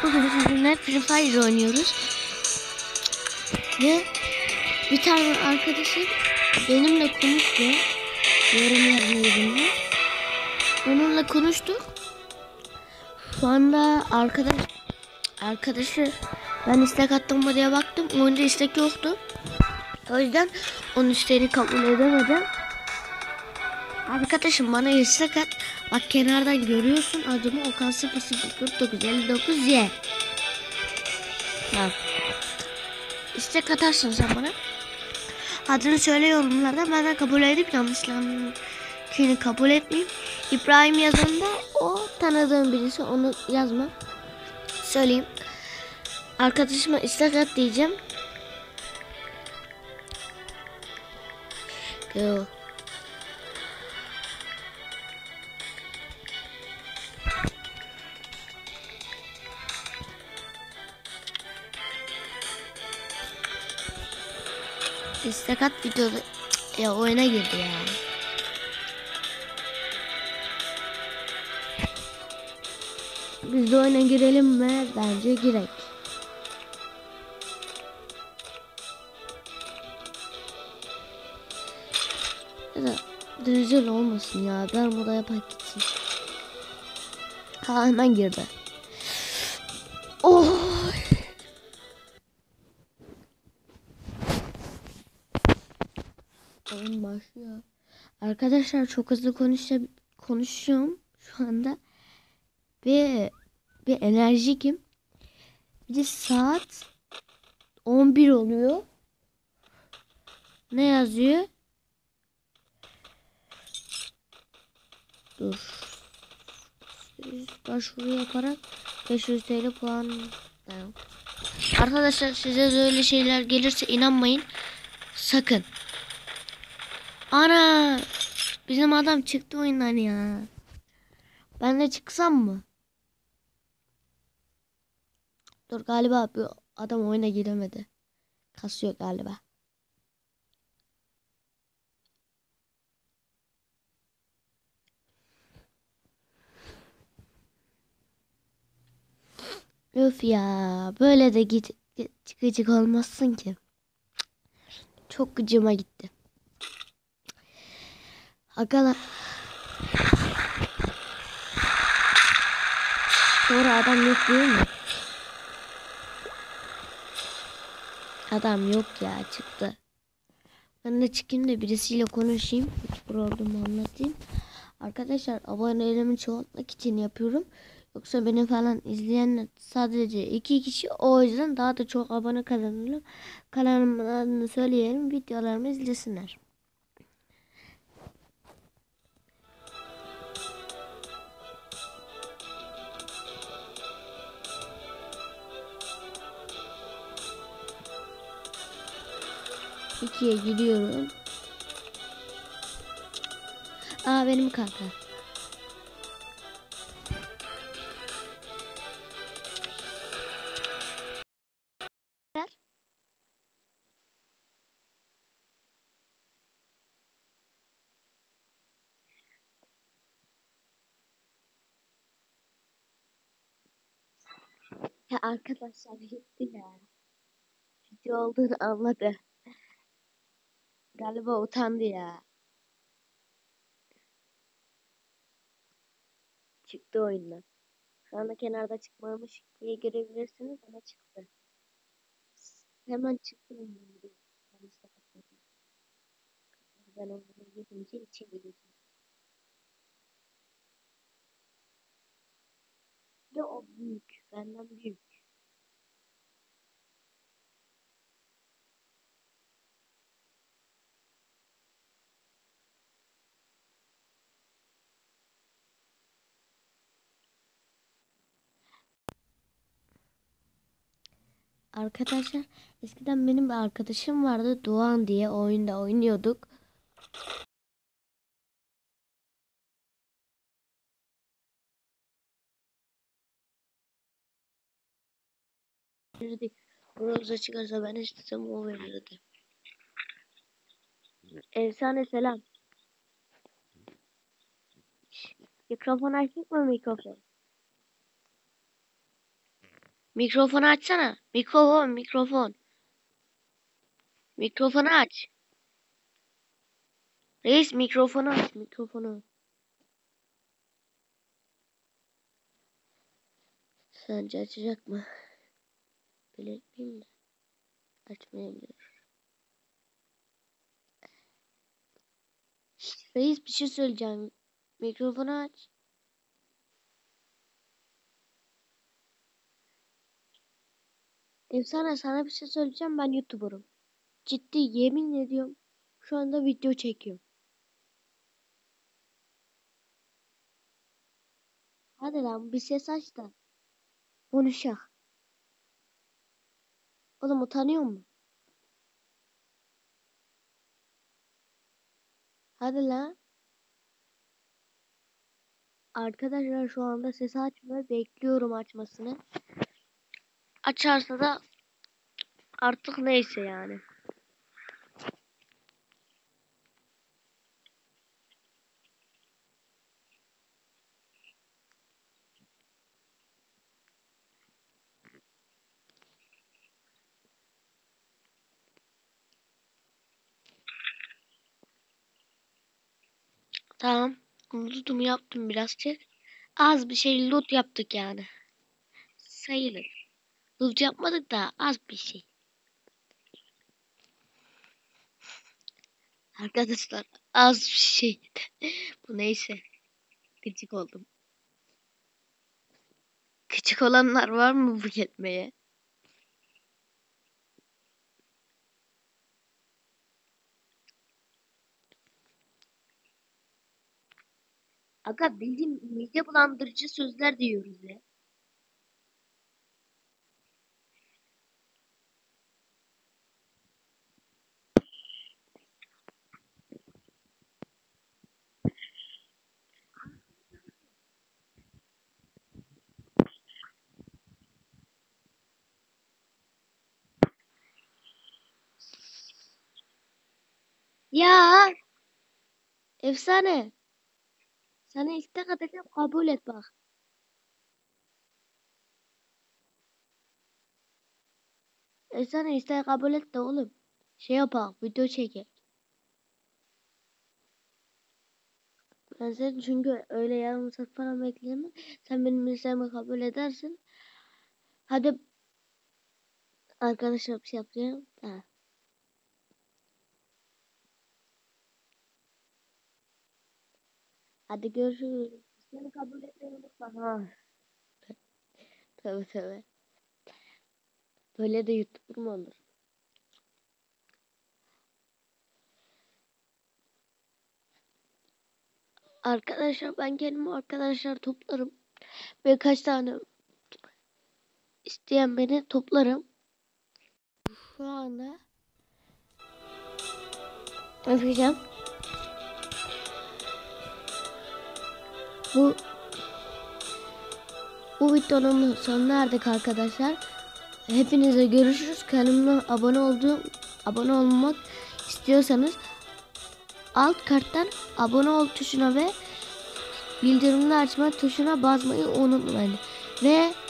bugün sizinle Free Fire oynuyoruz. Ve bir tane arkadaşım benimle konuştu. Yorum yazmayı. Onunla konuştuk. Şu anda arkadaşı ben istek attım mı diye baktım. Oyunda istek yoktu. O yüzden onun isteğini kabul edemedim. Arkadaşım bana istek at. Bak kenardan görüyorsun adımı Okan 00959Y. Tamam. İstek atarsın sen bana. Adını söyle yorumlarda, ben de kabul edip yanlışlarını kabul etmeyeyim. İbrahim yazanda o tanıdığım birisi, onu yazma. Söyleyeyim. Arkadaşıma istek at diyeceğim. Go. İstek at videoda. Ya oyuna girdi ya. Biz de oyuna girelim mi? Bence girek. Ya da rezil olmasın ya. Bermuda yapak gitsin. Ha, hemen girdi. Oh. Oyun başlıyor. Arkadaşlar çok hızlı konuşuyorum şu anda. Ve bir enerjikim. Bir de saat 11 oluyor. Ne yazıyor? Dur. Başvuru yaparak 500 TL puan. Arkadaşlar size böyle şeyler gelirse inanmayın. Sakın. Ana! Bizim adam çıktı oyundan ya. Ben de çıksam mı? Dur, galiba bu adam oyuna giremedi. Kasıyor galiba. Öf ya, böyle de gıcık olmazsın ki. Çok gıcıma gitti. Agalar. Sonra adam yok değil mi? Adam yok ya, çıktı. Ben de çıkayım da birisiyle konuşayım. YouTuber olduğumu anlatayım. Arkadaşlar abonelerimi çoğaltmak için yapıyorum. Yoksa beni falan izleyenler sadece 2 kişi. O yüzden daha da çok abone kazanırım. Kanalımın adını söyleyelim. Videolarımı izlesinler. İkiye gidiyorum. Aa, benim kanka. Ya arkadaşlar gitti ya. Video olduğunu anladı. Galiba utandı ya. Çıktı oyundan. Şu anda kenarda çıkmamış diye görebilirsiniz ama çıktı. Hemen çıktı oyundan. Ben onu gidince içeri gireceğim. Bir de o büyük. Benden büyük. Arkadaşlar eskiden benim bir arkadaşım vardı, Doğan diye, oyunda oynuyorduk. Verirdik. Bronz'a çıkarsa ben istesem o verirdi. Efsane selam. Mikrofon açık mı mikrofon? Mikrofonu açsana. Mikrofon. Mikrofonu aç. Reis mikrofonu aç. Mikrofonu. Sence açacak mı? Bekleyeyim de. Açmayabilir. Reis bir şey söyleyeceğim. Mikrofonu aç. Efsane sana bir şey söyleyeceğim. Ben YouTuber'ım. Ciddi yemin ediyorum. Şu anda video çekiyorum. Hadi lan bir ses aç da. Konuşak. Oğlum utanıyor musun? Hadi lan. Arkadaşlar şu anda sesi açmıyor. Bekliyorum açmasını. Açarsa da artık neyse yani. Tamam. Lootumu yaptım birazcık. Az bir şey loot yaptık yani. Sayılır. Loot yapmadık da az bir şey. Arkadaşlar az bir şey. Bu neyse. Gıcık oldum. Küçük olanlar var mı bu yetmeye? Aga bildiğim mide bulandırıcı sözler diyoruz ya. Ya efsane. Sana istek atacağım kabul et bak. Efsane istek kabul et de oğlum. Şey yapalım video çekek. Ben seni çünkü öyle yarım saat falan bekleyemem. Sen benim isteğimi kabul edersin. Hadi arkadaşlar bir şey yapacağım. Ha. Hadi görüşürüz. Seni kabul etmeyi unutma. Ha. Tabii. Böyle de YouTuber mu olur? Arkadaşlar ben kendimi arkadaşlar toplarım. Birkaç tane isteyen beni toplarım. Şu anda yapacağım. Bu videonun sonuna erdik arkadaşlar. Hepinize görüşürüz. Kanalıma abone olmak istiyorsanız alt karttan abone ol tuşuna ve bildirimleri açma tuşuna basmayı unutmayın. Ve